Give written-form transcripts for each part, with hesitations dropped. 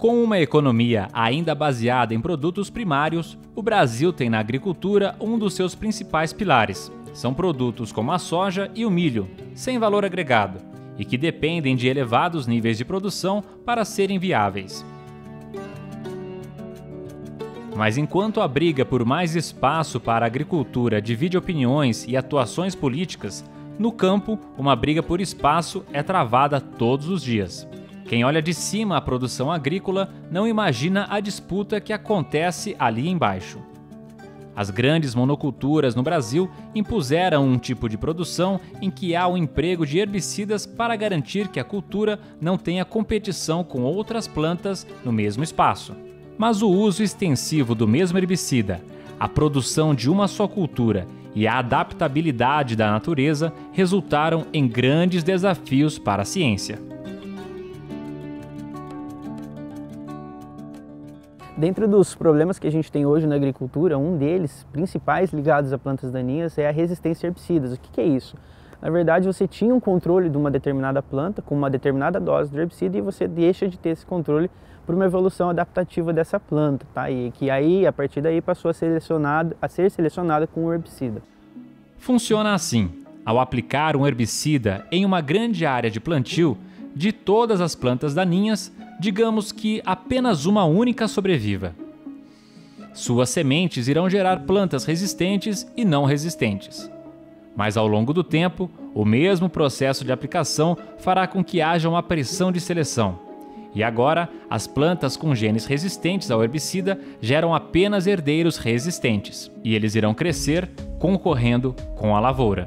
Com uma economia ainda baseada em produtos primários, o Brasil tem na agricultura um dos seus principais pilares. São produtos como a soja e o milho, sem valor agregado, e que dependem de elevados níveis de produção para serem viáveis. Mas enquanto a briga por mais espaço para a agricultura divide opiniões e atuações políticas, no campo, uma briga por espaço é travada todos os dias. Quem olha de cima a produção agrícola não imagina a disputa que acontece ali embaixo. As grandes monoculturas no Brasil impuseram um tipo de produção em que há o emprego de herbicidas para garantir que a cultura não tenha competição com outras plantas no mesmo espaço. Mas o uso extensivo do mesmo herbicida, a produção de uma só cultura e a adaptabilidade da natureza resultaram em grandes desafios para a ciência. Dentro dos problemas que a gente tem hoje na agricultura, um deles, principais ligados a plantas daninhas, é a resistência a herbicidas. O que é isso? Na verdade, você tinha um controle de uma determinada planta com uma determinada dose de herbicida e você deixa de ter esse controle por uma evolução adaptativa dessa planta, tá? E que aí, a partir daí, passou a ser selecionada com o herbicida. Funciona assim: ao aplicar um herbicida em uma grande área de plantio, de todas as plantas daninhas, digamos que apenas uma única sobreviva. Suas sementes irão gerar plantas resistentes e não resistentes. Mas ao longo do tempo, o mesmo processo de aplicação fará com que haja uma pressão de seleção. E agora, as plantas com genes resistentes ao herbicida geram apenas herdeiros resistentes, e eles irão crescer concorrendo com a lavoura.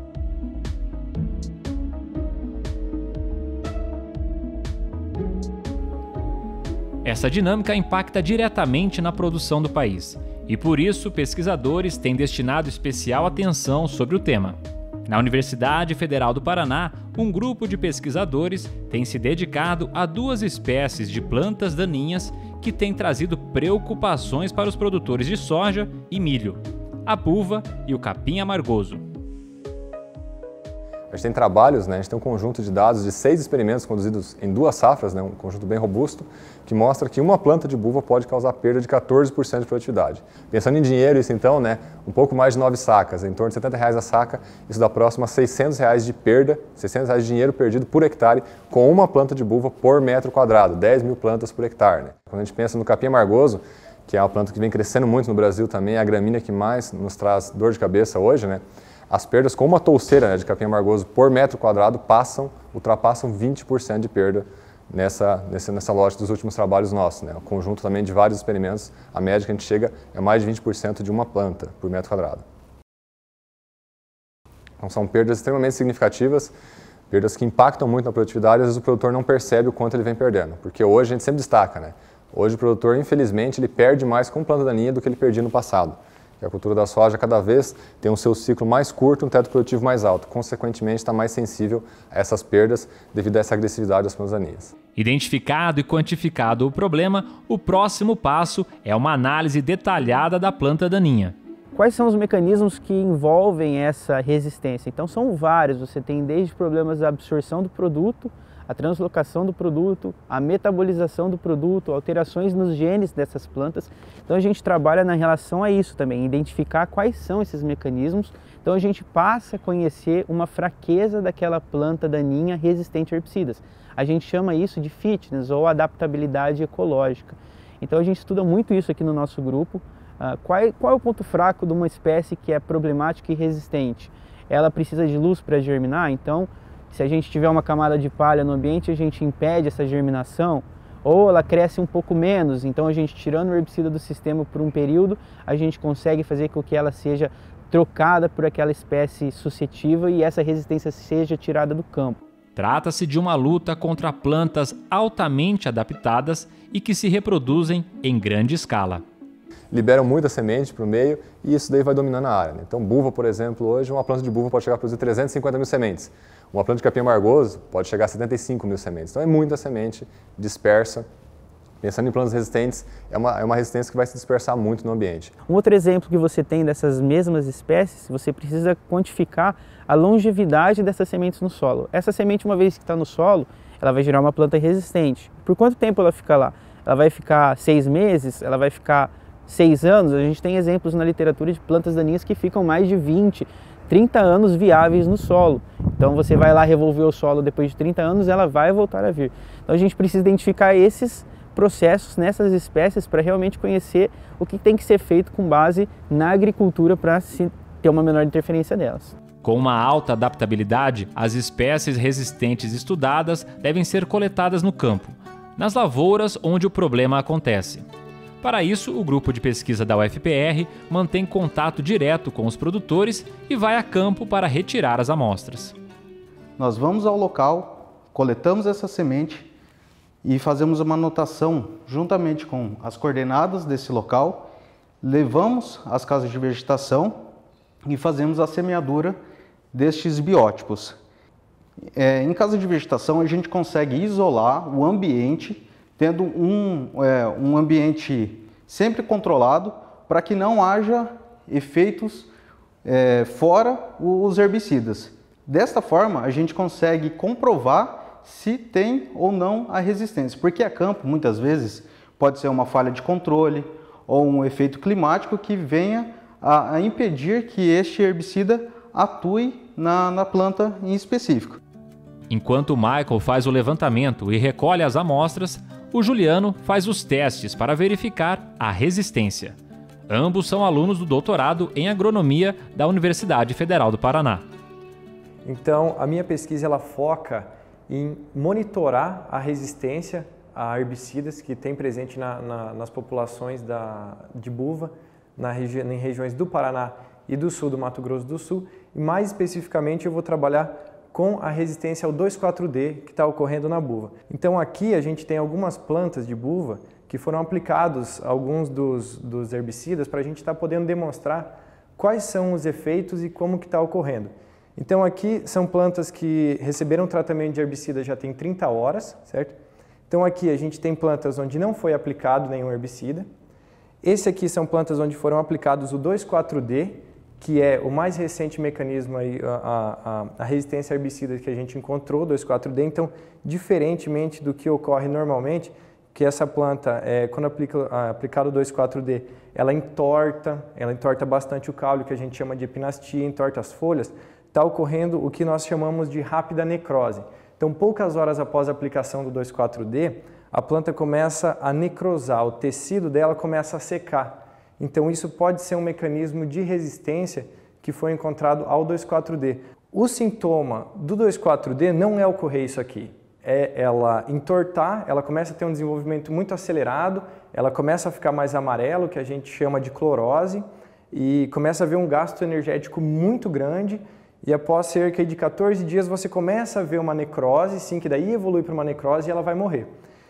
Essa dinâmica impacta diretamente na produção do país, e por isso pesquisadores têm destinado especial atenção sobre o tema. Na Universidade Federal do Paraná, um grupo de pesquisadores tem se dedicado a duas espécies de plantas daninhas que têm trazido preocupações para os produtores de soja e milho: a buva e o capim amargoso. A gente tem trabalhos, a gente tem um conjunto de dados de 6 experimentos conduzidos em 2 safras, um conjunto bem robusto, que mostra que uma planta de buva pode causar perda de 14% de produtividade. Pensando em dinheiro, isso então, um pouco mais de 9 sacas, em torno de R$70 a saca, isso dá próximo a R$600 de perda, R$600 de dinheiro perdido por hectare com uma planta de buva por metro quadrado, 10 mil plantas por hectare. Quando a gente pensa no capim amargoso, que é uma planta que vem crescendo muito no Brasil também, é a gramínea que mais nos traz dor de cabeça hoje, as perdas com uma touceira de capim amargoso por metro quadrado ultrapassam 20% de perda nessa lógica dos últimos trabalhos nossos. O conjunto também de vários experimentos, a média que a gente chega é mais de 20% de uma planta por metro quadrado. Então são perdas extremamente significativas, perdas que impactam muito na produtividade e às vezes o produtor não percebe o quanto ele vem perdendo, porque hoje a gente sempre destaca, hoje o produtor infelizmente ele perde mais com planta daninha do que ele perdia no passado. E a cultura da soja cada vez tem um seu ciclo mais curto e um teto produtivo mais alto. Consequentemente, está mais sensível a essas perdas devido a essa agressividade das plantas daninhas. Identificado e quantificado o problema, o próximo passo é uma análise detalhada da planta daninha. Quais são os mecanismos que envolvem essa resistência? Então são vários, você tem desde problemas da absorção do produto, a translocação do produto, a metabolização do produto, alterações nos genes dessas plantas. Então a gente trabalha na relação a isso também, identificar quais são esses mecanismos. Então a gente passa a conhecer uma fraqueza daquela planta daninha resistente a herbicidas. A gente chama isso de fitness ou adaptabilidade ecológica. Então a gente estuda muito isso aqui no nosso grupo. Qual é o ponto fraco de uma espécie que é problemática e resistente? Ela precisa de luz para germinar, então se a gente tiver uma camada de palha no ambiente, a gente impede essa germinação, ou ela cresce um pouco menos, então a gente tirando o herbicida do sistema por um período, a gente consegue fazer com que ela seja trocada por aquela espécie suscetível e essa resistência seja tirada do campo. Trata-se de uma luta contra plantas altamente adaptadas e que se reproduzem em grande escala. Liberam muita semente para o meio e isso daí vai dominando a área. Então, buva, por exemplo, hoje uma planta de buva pode chegar a produzir 350 mil sementes. Uma planta de capim amargoso pode chegar a 75 mil sementes. Então, é muita semente dispersa. Pensando em plantas resistentes, é uma resistência que vai se dispersar muito no ambiente. Um outro exemplo que você tem dessas mesmas espécies, você precisa quantificar a longevidade dessas sementes no solo. Essa semente, uma vez que está no solo, ela vai gerar uma planta resistente. Por quanto tempo ela fica lá? ela vai ficar 6 meses, ela vai ficar 6 anos. A gente tem exemplos na literatura de plantas daninhas que ficam mais de 20, 30 anos viáveis no solo. Então você vai lá revolver o solo depois de 30 anos, ela vai voltar a vir. Então a gente precisa identificar esses processos nessas espécies para realmente conhecer o que tem que ser feito com base na agricultura para se ter uma menor interferência delas. Com uma alta adaptabilidade, as espécies resistentes estudadas devem ser coletadas no campo, nas lavouras onde o problema acontece. Para isso, o grupo de pesquisa da UFPR mantém contato direto com os produtores e vai a campo para retirar as amostras. Nós vamos ao local, coletamos essa semente e fazemos uma anotação juntamente com as coordenadas desse local, levamos às casas de vegetação e fazemos a semeadura destes biótipos. Em casa de vegetação a gente consegue isolar o ambiente, tendo um ambiente sempre controlado para que não haja efeitos fora os herbicidas. Desta forma a gente consegue comprovar se tem ou não a resistência, porque a campo muitas vezes pode ser uma falha de controle ou um efeito climático que venha a impedir que este herbicida atue na planta em específico. Enquanto o Michael faz o levantamento e recolhe as amostras, o Juliano faz os testes para verificar a resistência. Ambos são alunos do doutorado em agronomia da Universidade Federal do Paraná. Então, a minha pesquisa ela foca em monitorar a resistência a herbicidas que tem presente nas populações de buva em regiões do Paraná e do sul do Mato Grosso do Sul. E mais especificamente eu vou trabalhar com a resistência ao 2,4-D que está ocorrendo na buva. Então aqui a gente tem algumas plantas de buva que foram aplicados alguns dos herbicidas para a gente estar podendo demonstrar quais são os efeitos e como que está ocorrendo. Então aqui são plantas que receberam tratamento de herbicida já tem 30 horas, certo? Então aqui a gente tem plantas onde não foi aplicado nenhum herbicida. Esse aqui são plantas onde foram aplicados o 2,4-D, que é o mais recente mecanismo, aí, a resistência a herbicidas que a gente encontrou, 2,4-D. Então, diferentemente do que ocorre normalmente, que essa planta, quando aplicado o 2,4-D, ela entorta bastante o caule, que a gente chama de epinastia, entorta as folhas, está ocorrendo o que nós chamamos de rápida necrose. Então, poucas horas após a aplicação do 2,4-D, a planta começa a necrosar, o tecido dela começa a secar. Então isso pode ser um mecanismo de resistência que foi encontrado ao 2,4-D. O sintoma do 2,4-D não é ocorrer isso aqui, é ela entortar, ela começa a ter um desenvolvimento muito acelerado, ela começa a ficar mais amarelo, que a gente chama de clorose, e começa a haver um gasto energético muito grande, e após cerca de 14 dias você começa a ver uma necrose, sim, que daí evolui para uma necrose e ela vai morrer.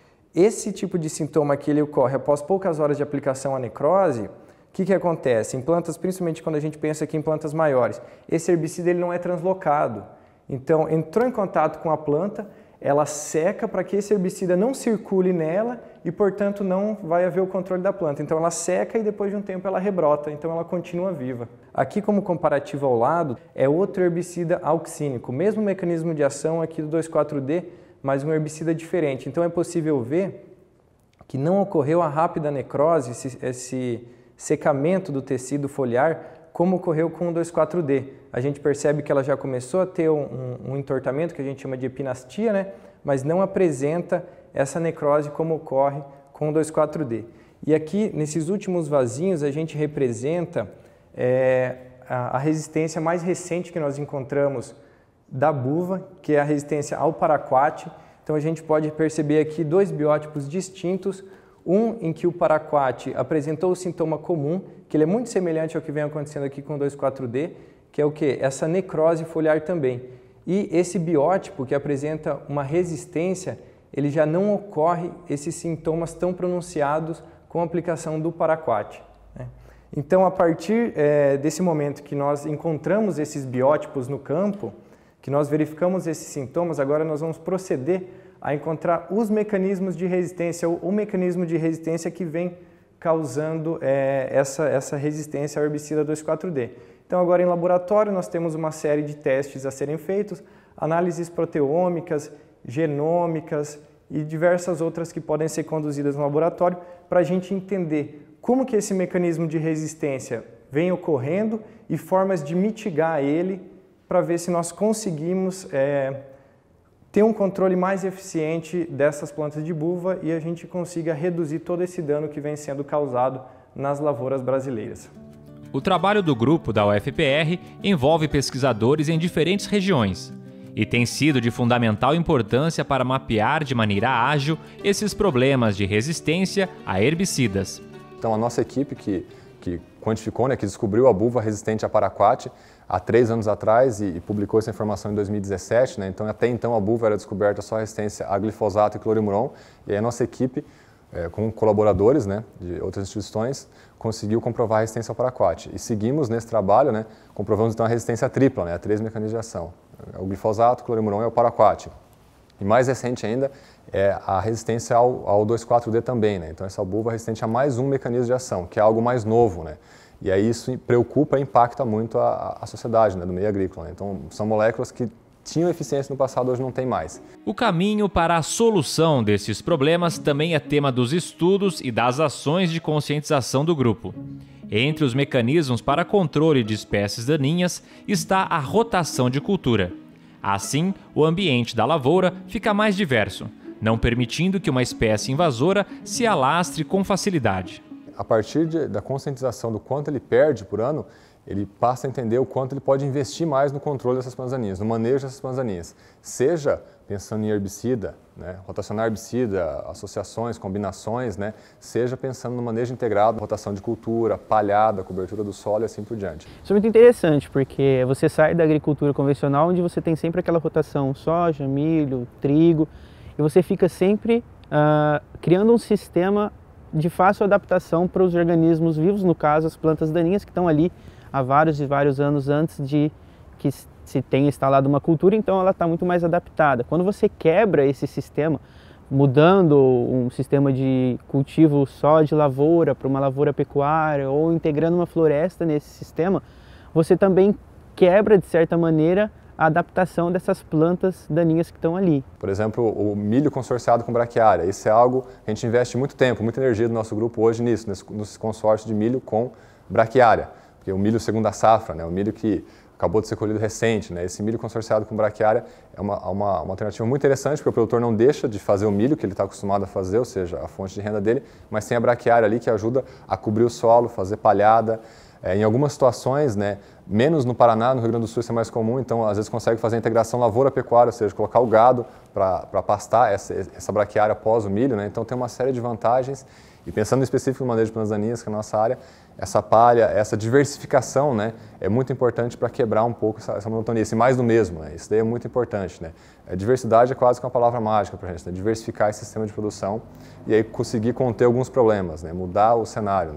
Esse tipo de sintoma aqui ele ocorre após poucas horas de aplicação à necrose. O que acontece? Em plantas, principalmente quando a gente pensa aqui em plantas maiores, esse herbicida ele não é translocado. Então, entrou em contato com a planta, ela seca para que esse herbicida não circule nela e, portanto, não vai haver o controle da planta. Então, ela seca e depois de um tempo ela rebrota, então ela continua viva. Aqui, como comparativo ao lado, é outro herbicida auxínico, mesmo mecanismo de ação aqui do 2,4-D, mas um herbicida diferente. Então é possível ver que não ocorreu a rápida necrose, esse secamento do tecido foliar, como ocorreu com o 2,4-D. A gente percebe que ela já começou a ter um entortamento que a gente chama de epinastia, né? Mas não apresenta essa necrose como ocorre com o 2,4-D. E aqui, nesses últimos vasinhos, a gente representa a resistência mais recente que nós encontramos da buva, que é a resistência ao paraquat. Então a gente pode perceber aqui dois biótipos distintos, um em que o paraquat apresentou o sintoma comum, que ele é muito semelhante ao que vem acontecendo aqui com o 2,4-D, que é o que? Essa necrose foliar também. E esse biótipo que apresenta uma resistência, ele já não ocorre esses sintomas tão pronunciados com a aplicação do paraquat, né? Então a partir desse momento que nós encontramos esses biótipos no campo, que nós verificamos esses sintomas, agora nós vamos proceder a encontrar os mecanismos de resistência, ou o mecanismo de resistência que vem causando essa resistência ao herbicida 2,4-D. Então agora em laboratório nós temos uma série de testes a serem feitos, análises proteômicas, genômicas e diversas outras que podem ser conduzidas no laboratório para a gente entender como que esse mecanismo de resistência vem ocorrendo e formas de mitigar ele para ver se nós conseguimos ter um controle mais eficiente dessas plantas de buva e a gente consiga reduzir todo esse dano que vem sendo causado nas lavouras brasileiras. O trabalho do grupo da UFPR envolve pesquisadores em diferentes regiões e tem sido de fundamental importância para mapear de maneira ágil esses problemas de resistência a herbicidas. Então a nossa equipe que quantificou, que descobriu a buva resistente a paraquat há 3 anos atrás e publicou essa informação em 2017, então até então a buva era descoberta só resistência a glifosato e clorimurron, e aí a nossa equipe, com colaboradores de outras instituições, conseguiu comprovar a resistência ao paraquat. E seguimos nesse trabalho, comprovamos então a resistência tripla, a 3 mecanismos de ação, o glifosato, o clorimurron e o paraquat. E mais recente ainda é a resistência ao 2,4-D também, então essa buva é resistente a mais um mecanismo de ação, que é algo mais novo, E aí isso preocupa e impacta muito a sociedade do meio agrícola. Então são moléculas que tinham eficiência no passado, hoje não tem mais. O caminho para a solução desses problemas também é tema dos estudos e das ações de conscientização do grupo. Entre os mecanismos para controle de espécies daninhas está a rotação de cultura. Assim, o ambiente da lavoura fica mais diverso, não permitindo que uma espécie invasora se alastre com facilidade. A partir da conscientização do quanto ele perde por ano, ele passa a entender o quanto ele pode investir mais no controle dessas plantas daninhas, no manejo dessas plantas daninhas. Seja pensando em herbicida, rotacionar herbicida, associações, combinações, seja pensando no manejo integrado, rotação de cultura, palhada, cobertura do solo e assim por diante. Isso é muito interessante, porque você sai da agricultura convencional, onde você tem sempre aquela rotação soja, milho, trigo, e você fica sempre criando um sistema de fácil adaptação para os organismos vivos, no caso as plantas daninhas que estão ali há vários e vários anos antes de que se tenha instalado uma cultura, então ela está muito mais adaptada. Quando você quebra esse sistema, mudando um sistema de cultivo só de lavoura para uma lavoura pecuária ou integrando uma floresta nesse sistema, você também quebra, de certa maneira, a adaptação dessas plantas daninhas que estão ali. Por exemplo, o milho consorciado com braquiária. Isso é algo que a gente investe muito tempo, muita energia do nosso grupo hoje nisso, nesse consórcio de milho com braquiária. Porque o milho segunda safra, o milho que acabou de ser colhido recente, esse milho consorciado com braquiária é uma alternativa muito interessante, porque o produtor não deixa de fazer o milho que ele está acostumado a fazer, ou seja, a fonte de renda dele, mas tem a braquiária ali que ajuda a cobrir o solo, fazer palhada. Em algumas situações, menos no Paraná, no Rio Grande do Sul isso é mais comum, então às vezes consegue fazer a integração lavoura-pecuária, ou seja, colocar o gado para pastar essa braquiária após o milho, então tem uma série de vantagens. E pensando em específico no manejo de plantas daninhas, que é a nossa área, essa palha, essa diversificação é muito importante para quebrar um pouco essa monotonia, esse mais do mesmo, isso daí é muito importante. A diversidade é quase que uma palavra mágica para a gente, diversificar esse sistema de produção e aí conseguir conter alguns problemas, mudar o cenário.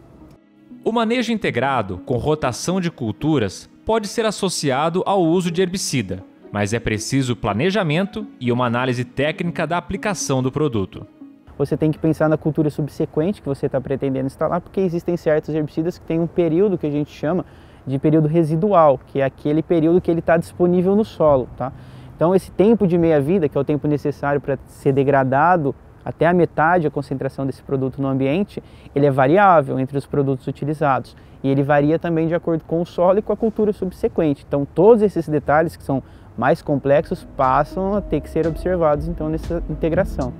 O manejo integrado, com rotação de culturas, pode ser associado ao uso de herbicida, mas é preciso planejamento e uma análise técnica da aplicação do produto. Você tem que pensar na cultura subsequente que você está pretendendo instalar, porque existem certos herbicidas que têm um período que a gente chama de período residual, que é aquele período que ele está disponível no solo. Então esse tempo de meia-vida, que é o tempo necessário para ser degradado até a metade a concentração desse produto no ambiente, ele é variável entre os produtos utilizados e ele varia também de acordo com o solo e com a cultura subsequente. Então todos esses detalhes que são mais complexos passam a ter que ser observados então nessa integração.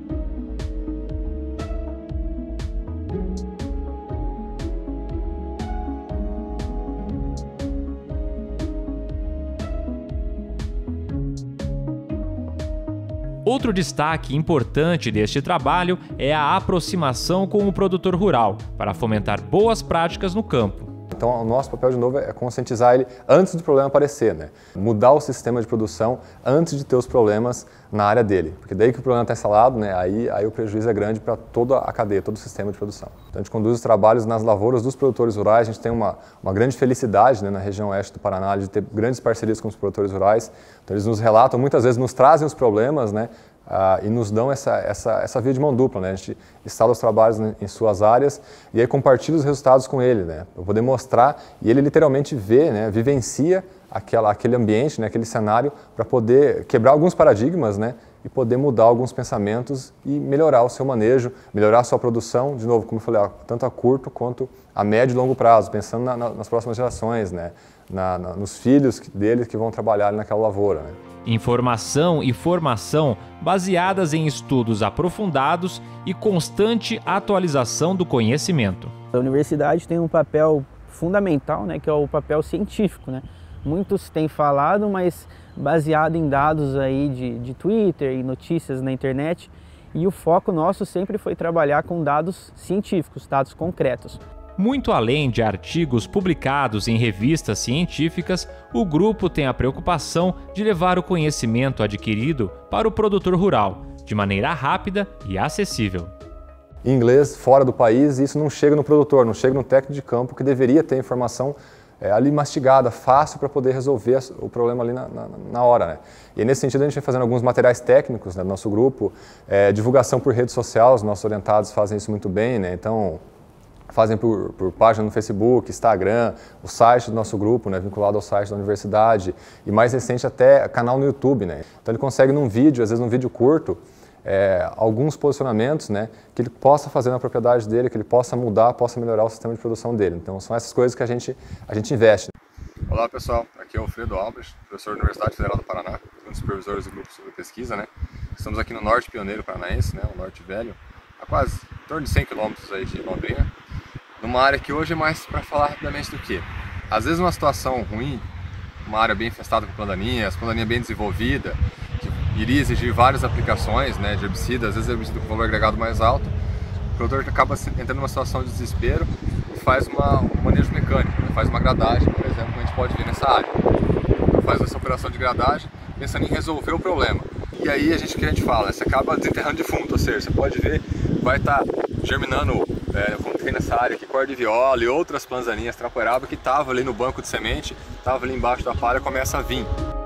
Outro destaque importante deste trabalho é a aproximação com o produtor rural, para fomentar boas práticas no campo. Então o nosso papel, de novo, é conscientizar ele antes do problema aparecer, mudar o sistema de produção antes de ter os problemas na área dele, porque daí que o problema está instalado, aí o prejuízo é grande para toda a cadeia, todo o sistema de produção. Então a gente conduz os trabalhos nas lavouras dos produtores rurais, a gente tem uma grande felicidade na região oeste do Paraná de ter grandes parcerias com os produtores rurais, então eles nos relatam, muitas vezes nos trazem os problemas, e nos dão essa via de mão dupla, A gente instala os trabalhos em suas áreas e aí compartilha os resultados com ele, para poder mostrar, e ele literalmente vê, vivencia aquele ambiente, aquele cenário, para poder quebrar alguns paradigmas, e poder mudar alguns pensamentos e melhorar o seu manejo, melhorar a sua produção, de novo, como eu falei, tanto a curto quanto a médio e longo prazo, pensando nas próximas gerações, né? Nos filhos deles que vão trabalhar naquela lavoura. Né? Informação e formação baseadas em estudos aprofundados e constante atualização do conhecimento. A universidade tem um papel fundamental, né, que é o papel científico, né? Muitos têm falado, mas baseado em dados aí de Twitter e notícias na internet, e o foco nosso sempre foi trabalhar com dados científicos, dados concretos. Muito além de artigos publicados em revistas científicas, o grupo tem a preocupação de levar o conhecimento adquirido para o produtor rural, de maneira rápida e acessível. Em inglês, fora do país, isso não chega no produtor, não chega no técnico de campo que deveria ter informação ali mastigada, fácil para poder resolver o problema ali na hora. Né? E nesse sentido a gente vem fazendo alguns materiais técnicos, né, do nosso grupo, divulgação por rede social, os nossos orientados fazem isso muito bem, né? Então fazem por página no Facebook, Instagram, o site do nosso grupo, né, vinculado ao site da universidade e mais recente até canal no YouTube. Né? Então ele consegue num vídeo, às vezes num vídeo curto, alguns posicionamentos, né, que ele possa fazer na propriedade dele, que ele possa mudar, possa melhorar o sistema de produção dele. Então são essas coisas que a gente investe. Olá pessoal, aqui é o Alfredo Alves, professor da Universidade Federal do Paraná, um dos supervisores do grupo sobre pesquisa. Né? Estamos aqui no Norte Pioneiro Paranaense, né, o Norte Velho, a quase em torno de 100 quilômetros aí de Londrina, numa área que hoje é mais para falar rapidamente do que. Às vezes uma situação ruim, uma área bem infestada com plandaninha, plandaninha bem desenvolvida, iria exigir várias aplicações, né, de herbicida, às vezes herbicida com valor agregado mais alto, o produtor acaba entrando numa situação de desespero e faz um manejo mecânico, né, faz uma gradagem, por exemplo, que a gente pode ver nessa área. Então, faz essa operação de gradagem pensando em resolver o problema. E aí o que a gente fala, você acaba desenterrando defunto, ou seja, você pode ver, vai estar germinando, como tem nessa área aqui, corda de viola e outras plantaninhas trapoeraba que estavam ali no banco de semente, estavam ali embaixo da palha, começa a vir.